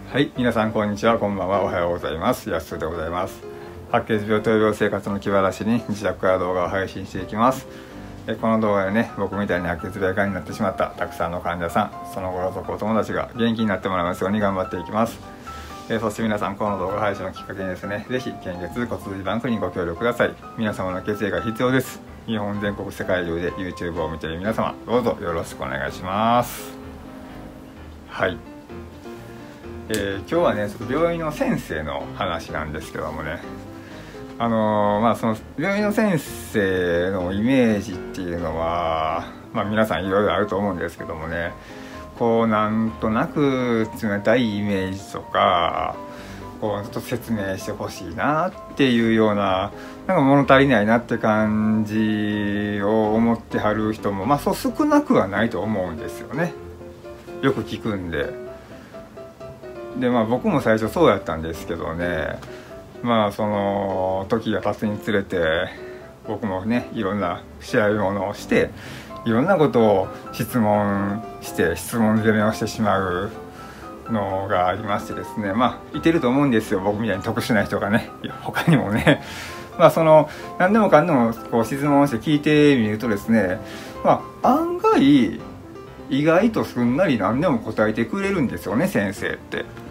はい、皆さんこんにちは、こんばんは、おはようございます。やすでございます。白血病、闘病生活の気晴らしに自宅から動画を配信していきます。この動画でね、僕みたいに白血病患になってしまったたくさんの患者さん、そのご家族、お友達が元気になってもらいますように頑張っていきます。そして皆さん、この動画配信のきっかけにですね、ぜひ献血骨髄バンクにご協力ください。皆様の血液が必要です。日本全国世界中で YouTube を見ている皆様、どうぞよろしくお願いします。はい、今日はね、ちょっと病院の先生の話なんですけどもね、その病院の先生のイメージっていうのは、皆さんいろいろあると思うんですけどもね、こうなんとなく冷たいイメージとか、こうちょっと説明してほしいなっていうような、なんか物足りないなって感じを思ってはる人もそう少なくはないと思うんですよね。よく聞くんで。で僕も最初そうやったんですけどね、その時が経つにつれて僕もね、いろんな調べ物をしていろんなことを質問して質問攻めをしてしまうのがありましてですね、いてると思うんですよ、僕みたいに特殊な人がね。他にもねその何でもかんでもこう質問をして聞いてみるとですね、案外意外とすんなり何でも答えてくれるんですよね、先生って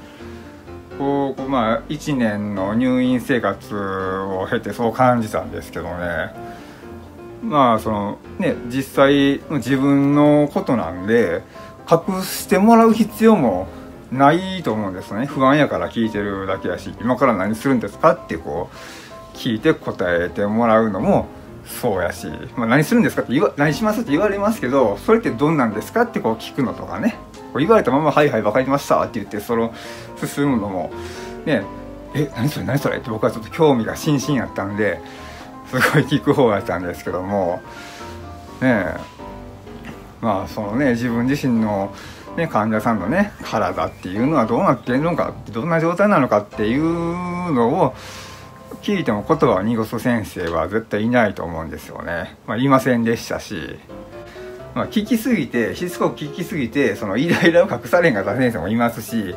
。1年の入院生活を経てそう感じたんですけどね、そのね、実際自分のことなんで隠してもらう必要もないと思うんですね。不安やから聞いてるだけやし、今から何するんですかってこう聞いて答えてもらうのもそうやし、何するんですかって何しますって言われますけど、それってどんなんですかってこう聞くのとかね、言われたままはいはい分かりましたって言ってその進むのもね、何それ何それって僕はちょっと興味が津々やったんで、すごい聞く方やったんですけどもね、そのね、自分自身のね、患者さんのね体っていうのはどうなっているのか、どんな状態なのかっていうのを聞いても言葉を濁す先生は絶対いないと思うんですよね。いませんでしたし、聞きすぎてしつこく聞きすぎてそのイライラを隠されんかった先生もいますし、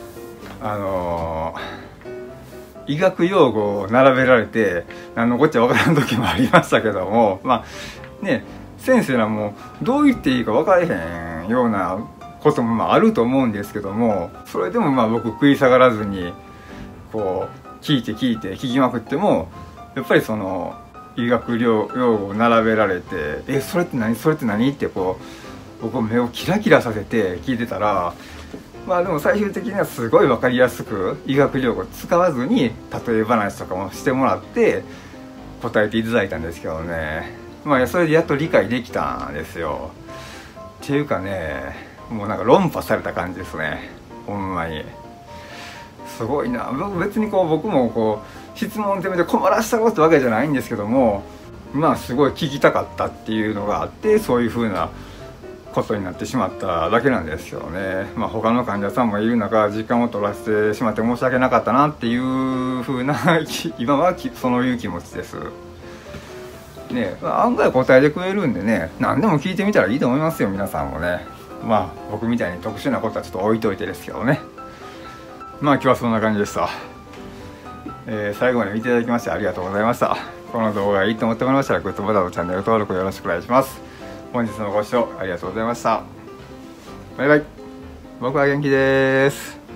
医学用語を並べられて何のこっちゃわからん時もありましたけども、ね、先生らもどう言っていいか分からへんようなこともあると思うんですけども、それでも僕食い下がらずにこう聞きまくっても、やっぱりその医学用語を並べられてそれって何それって何ってこう僕目をキラキラさせて聞いてたら、でも最終的にはすごい分かりやすく医学用語を使わずに例え話とかもしてもらって答えていただいたんですけどね、それでやっと理解できたんですよ。っていうかね、もうなんか論破された感じですね、ほんまに。すごいな。別に僕も質問攻めで困らせたろうってわけじゃないんですけども、すごい聞きたかったっていうのがあって、そういう風なことになってしまっただけなんですけどね。他の患者さんもいる中時間を取らせてしまって申し訳なかったなっていう風な今はそういう気持ちですね。案外答えてくれるんでね、何でも聞いてみたらいいと思いますよ、皆さんもね。僕みたいに特殊なことはちょっと置いといてですけどね。今日はそんな感じでした。最後まで見ていただきましてありがとうございました。この動画がいいと思ってもらいましたらグッドボタンとチャンネル登録よろしくお願いします。本日のご視聴ありがとうございました。バイバイ。僕は元気です。